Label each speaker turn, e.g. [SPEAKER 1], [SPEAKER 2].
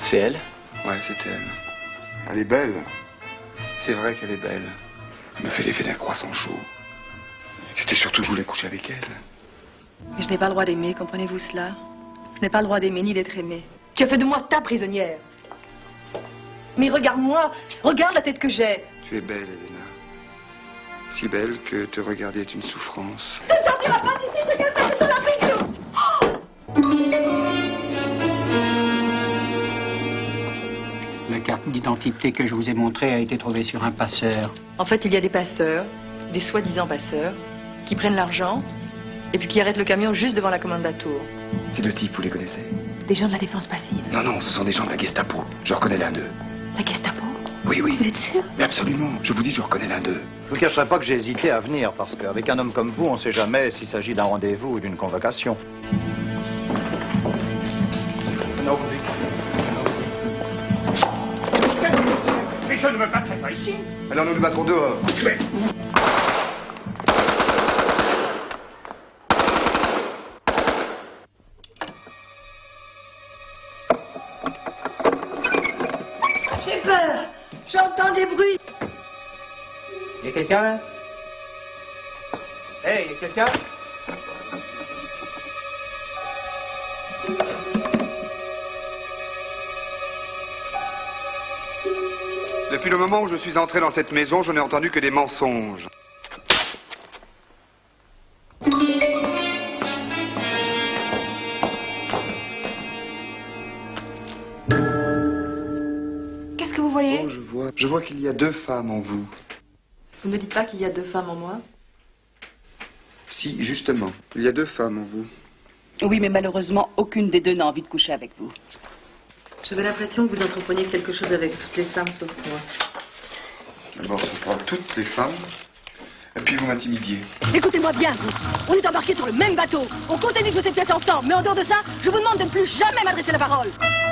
[SPEAKER 1] C'est elle?
[SPEAKER 2] Ouais, c'est elle. Elle est belle. C'est vrai qu'elle est belle. Elle me fait l'effet d'un croissant chaud. C'était surtout que je voulais coucher avec elle.
[SPEAKER 3] Mais je n'ai pas le droit d'aimer, comprenez-vous cela? Je n'ai pas le droit d'aimer ni d'être aimée. Tu as fait de moi ta prisonnière. Mais regarde-moi, regarde la tête que j'ai.
[SPEAKER 2] Tu es belle, Elena. Si belle que te regarder est une souffrance.
[SPEAKER 3] Tu ne sortiras pas d'ici, c'est quelqu'un qui te l'a pris.
[SPEAKER 4] La carte d'identité que je vous ai montrée a été trouvée sur un passeur.
[SPEAKER 3] En fait, il y a des passeurs, des soi-disant passeurs, qui prennent l'argent et puis qui arrêtent le camion juste devant la commande tour.
[SPEAKER 2] Ces deux types, vous les connaissez?
[SPEAKER 3] Des gens de la défense passive.
[SPEAKER 2] Non, non, ce sont des gens de la Gestapo. Je reconnais l'un d'eux.
[SPEAKER 3] La Gestapo?
[SPEAKER 2] Oui, oui.
[SPEAKER 3] Vous êtes sûr?
[SPEAKER 2] Mais absolument. Je vous dis, je reconnais l'un d'eux.
[SPEAKER 5] Je vous cacherai pas que j'ai hésité à venir, parce qu'avec un homme comme vous, on ne sait jamais s'il s'agit d'un rendez-vous ou d'une convocation.
[SPEAKER 6] Non, mais je ne me battrai pas ici.
[SPEAKER 2] Alors nous nous battrons dehors.
[SPEAKER 3] J'ai peur. J'entends des bruits.
[SPEAKER 4] Y a quelqu'un là? Hey, y a quelqu'un?
[SPEAKER 2] Depuis le moment où je suis entré dans cette maison, je n'ai entendu que des mensonges.
[SPEAKER 3] Qu'est-ce que vous voyez?
[SPEAKER 2] Oh, je vois qu'il y a deux femmes en vous.
[SPEAKER 3] Vous ne me dites pas qu'il y a deux femmes en moi?
[SPEAKER 2] Si, justement, il y a deux femmes en vous.
[SPEAKER 7] Oui, mais malheureusement, aucune des deux n'a envie de coucher avec vous.
[SPEAKER 3] J'avais l'impression que vous entrepreniez quelque chose avec toutes les femmes sauf moi.
[SPEAKER 2] D'abord, ce sera toutes les femmes, et puis vous m'intimidiez.
[SPEAKER 8] Écoutez-moi bien, vous. On est embarqués sur le même bateau. On continue de jouer cette pièce ensemble. Mais en dehors de ça, je vous demande de ne plus jamais m'adresser la parole.